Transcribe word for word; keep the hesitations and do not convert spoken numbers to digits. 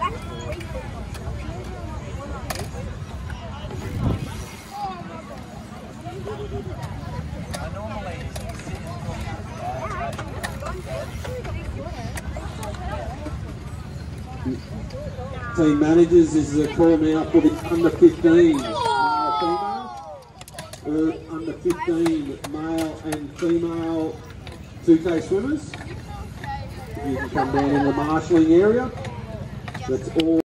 Team managers, this is a call now for the under fifteen male, female, uh, under fifteen male and female two K swimmers. If you can come down in the marshalling area, that's all.